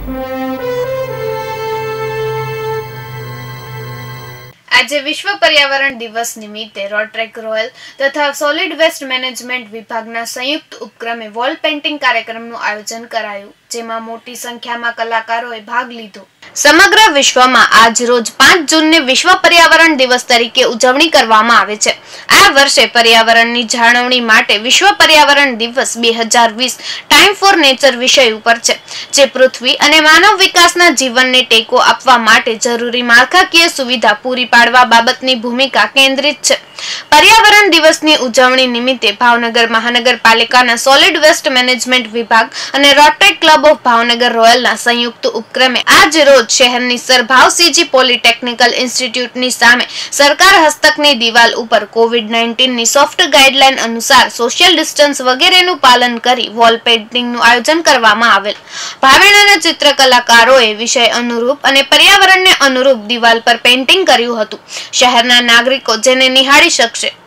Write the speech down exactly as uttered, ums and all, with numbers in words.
આજે વિશ્વ પર્યાવરણ દિવસ નિમિત્તે રોટરેક રોયલ તથા સોલિડ વેસ્ટ મેનેજમેન્ટ વિભાગના સંયુક્ત ઉપક્રમે વોલ પેઇન્ટિંગ કાર્યક્રમનું આયોજન કરાયું, જેમાં મોટી સંખ્યામાં કલાકારોએ ભાગ લીધો। સમગ્ર વિશ્વમાં આજ રોજ પાંચ જૂનને વિશ્વ પર્યાવરણ દિવસ તરીકે ઉજવણી કરવામાં આવે છે। આ વર્ષે પર્યાવરણની જાળવણી માટે વિશ્વ પર્યાવરણ દિવસ બે હજાર વીસ ટાઈમ ફોર નેચર વિષય ઉપર છે, જે પૃથ્વી અને માનવ વિકાસના જીવનને ટેકો આપવા માટે જરૂરી માળખાકીય સુવિધા પૂરી પાડવા બાબતની ભૂમિકા કેન્દ્રિત છે। પર્યાવરણ દિવસની ઉજવણી નિમિત્તે ભાવનગર મહાનગરપાલિકાના સોલિડ વેસ્ટ મેનેજમેન્ટ વિભાગ અને રોટરેક ક્લબ ઓફ ભાવનગર રોયલના સંયુક્ત ઉપક્રમે આજ રોજ શહેરની સર ભાવસીજી પોલિટેકનિકલ ઇન્સ્ટિટ્યૂટની સામે સરકાર હસ્તકની દિવાલ ઉપર કોવિડ નાઇન્ટીન ની સોફ્ટ ગાઈડલાઈન અનુસાર સોશિયલ ડિસ્ટન્સ વગેરેનું પાલન કરી વોલ પેઇન્ટિંગનું આયોજન કરવામાં આવેલ। ભાવેણાના ચિત્રકલાકારોએ વિષય અનુરૂપ અને પર્યાવરણને અનુરૂપ દિવાલ પર પેઇન્ટિંગ કર્યું હતું। શહેરના નાગરિકો જેને નિહાળી શકશે।